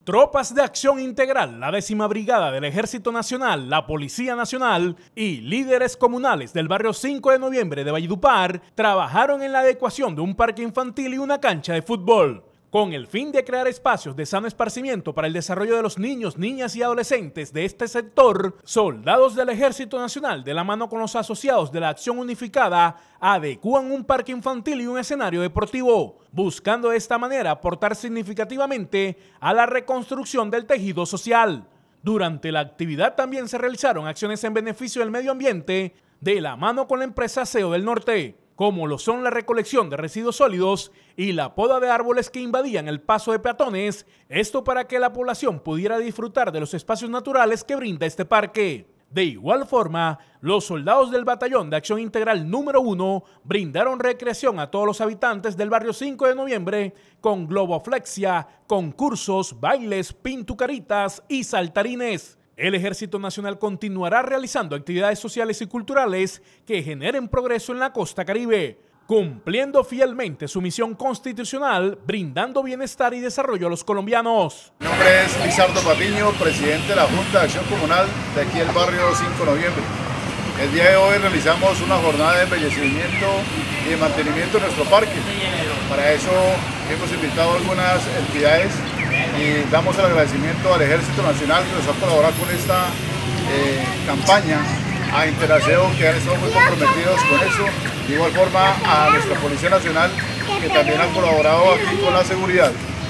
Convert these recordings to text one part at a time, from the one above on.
Tropas de Acción Integral, la 10ª Brigada del Ejército Nacional, la Policía Nacional y líderes comunales del barrio 5 de Noviembre de Valledupar trabajaron en la adecuación de un parque infantil y una cancha de fútbol, con el fin de crear espacios de sano esparcimiento para el desarrollo de los niños, niñas y adolescentes de este sector. Soldados del Ejército Nacional, de la mano con los asociados de la Acción Unificada, adecúan un parque infantil y un escenario deportivo, buscando de esta manera aportar significativamente a la reconstrucción del tejido social. Durante la actividad también se realizaron acciones en beneficio del medio ambiente de la mano con la empresa Aseo del Norte, como lo son la recolección de residuos sólidos y la poda de árboles que invadían el paso de peatones, esto para que la población pudiera disfrutar de los espacios naturales que brinda este parque. De igual forma, los soldados del Batallón de Acción Integral número 1 brindaron recreación a todos los habitantes del barrio 5 de Noviembre con globoflexia, concursos, bailes, pintucaritas y saltarines. El Ejército Nacional continuará realizando actividades sociales y culturales que generen progreso en la costa Caribe, cumpliendo fielmente su misión constitucional, brindando bienestar y desarrollo a los colombianos. Mi nombre es Lizardo Patiño, presidente de la Junta de Acción Comunal de aquí del barrio 5 de Noviembre. El día de hoy realizamos una jornada de embellecimiento y de mantenimiento de nuestro parque. Para eso hemos invitado a algunas entidades y damos el agradecimiento al Ejército Nacional que nos ha colaborado con esta campaña, a Interaseo que han estado muy comprometidos con eso, de igual forma a nuestra Policía Nacional que también han colaborado aquí con la seguridad.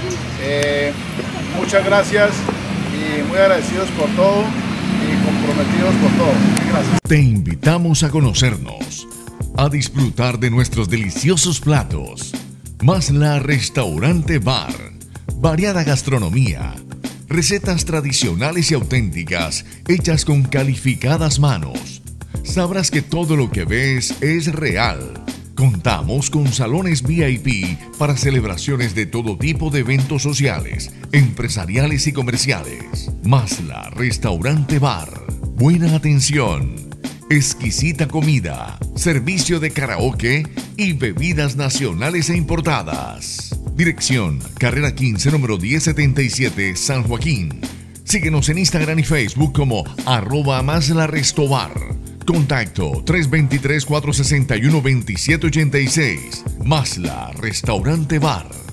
Muchas gracias y muy agradecidos por todo y comprometidos por todo. Gracias. Te invitamos a conocernos, a disfrutar de nuestros deliciosos platos. Masla Restaurante Bar, variada gastronomía, recetas tradicionales y auténticas hechas con calificadas manos. Sabrás que todo lo que ves es real. Contamos con salones VIP para celebraciones de todo tipo de eventos sociales, empresariales y comerciales. Masla Restaurante Bar, buena atención, exquisita comida, servicio de karaoke y bebidas nacionales e importadas. Dirección: Carrera 15, número 1077, San Joaquín. Síguenos en Instagram y Facebook como @MaslaRestobar. Contacto 323-461-2786. Masla Restaurante Bar.